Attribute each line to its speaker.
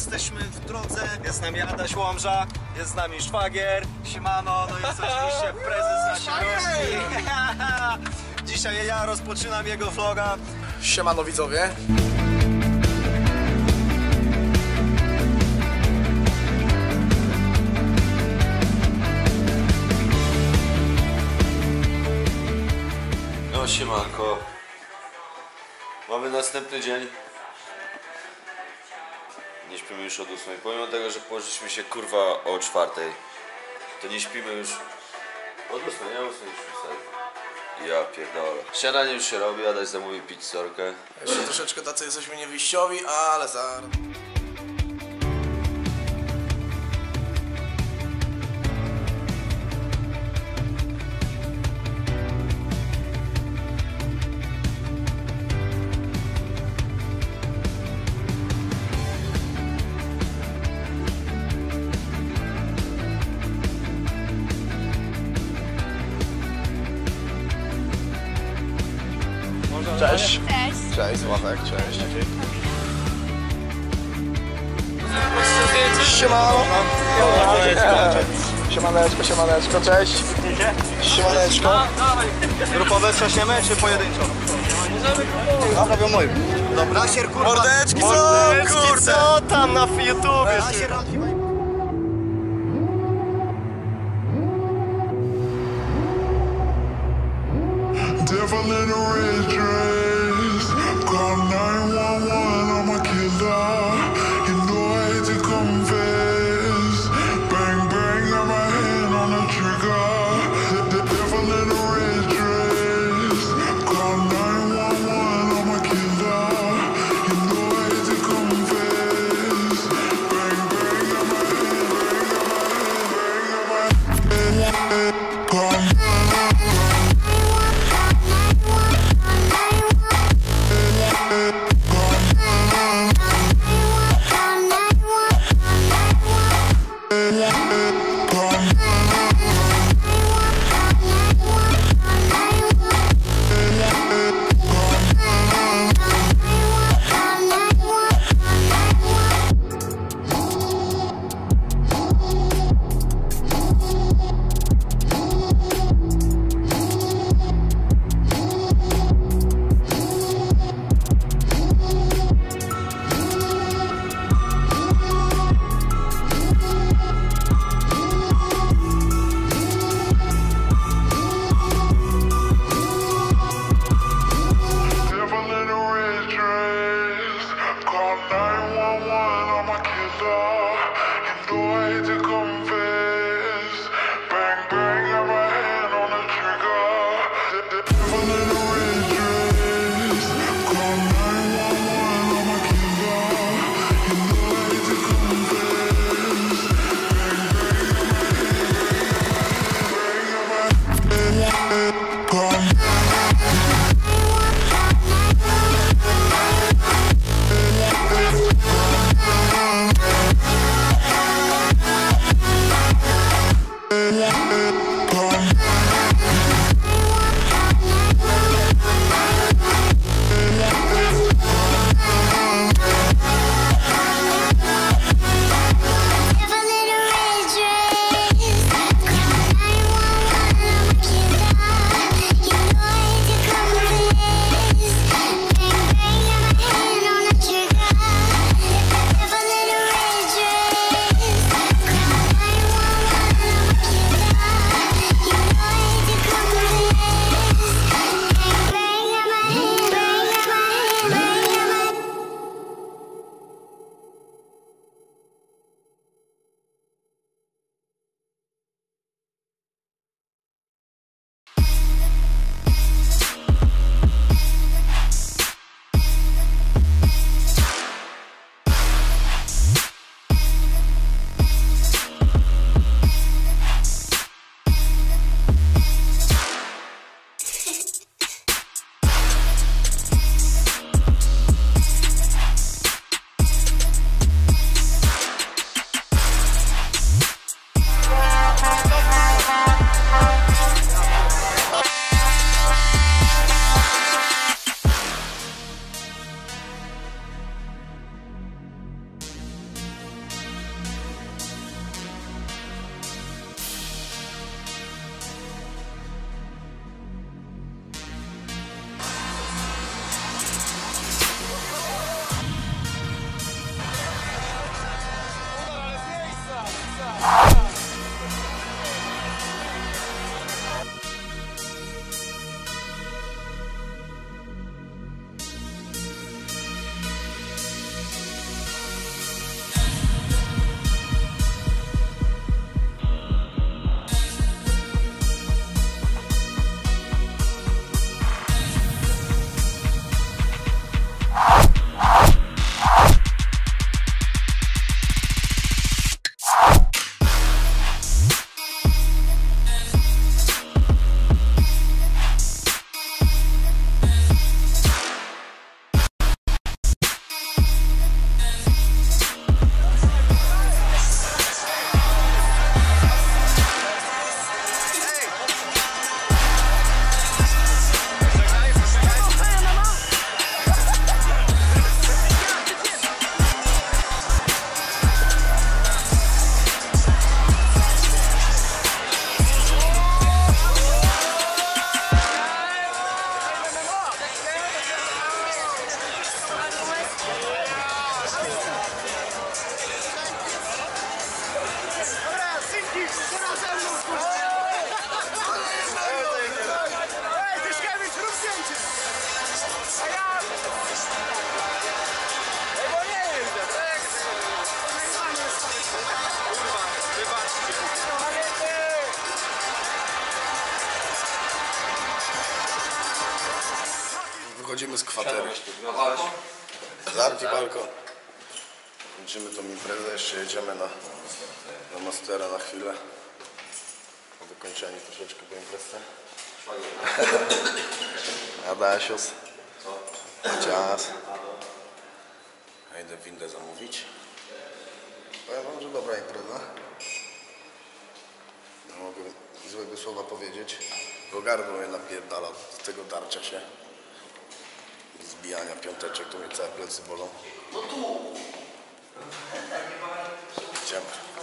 Speaker 1: jesteśmy w drodze. Jest z nami Adaś Łomża, jest z nami szwagier, siemano, no jest oczywiście prezes naszej gości. Dzisiaj ja rozpoczynam jego vloga.
Speaker 2: Siemano widzowie.
Speaker 3: No siemanko. Mamy następny dzień. Nie śpimy już od 8. Pomimo tego, że położyliśmy się kurwa o 4, to nie śpimy już od 8, nie? 8 już wstać. Ja pierdolę. Śniadanie już się robi, Adaś zamówi pizzorkę.
Speaker 2: Jeszcze troszeczkę tacy jesteśmy niewyjściowi, ale zaraz. Cześć.
Speaker 4: Cześć.
Speaker 2: Cześć, Sławek, cześć. Siemano. Siemaneczko, siemaneczko, cześć. Siemaneczko.
Speaker 1: Grupowe trzaśniemy czy pojedynczo? Dobra, robią moim. Dobra, Asier, kurwa.
Speaker 2: Mordeczki są, kurde.
Speaker 1: Co tam na YouTubie?
Speaker 5: Devil in a red dress. Call 911, I'm a killer. You know I hate to confess. Bang, bang, got my hand on the trigger. The devil in a red dress. Call 911, I'm a killer. You know I hate to confess. Bang, bang, got my hand, bang, got my hand. Call
Speaker 2: Wychodzimy z kwatery. Zamknij balkon. Kończymy tą imprezę, jeszcze jedziemy na Mastera na chwilę. Wykończeni troszeczkę po imprezie. Adasios. Cias. Ja idę windę zamówić. Powiem wam, że dobra impreza. Nie mogę złego słowa powiedzieć. Bo gardło mnie napierdala z tego tarcia się. Zbijania piąteczek, to mnie całe plecy bolą. No tu! Idziemy.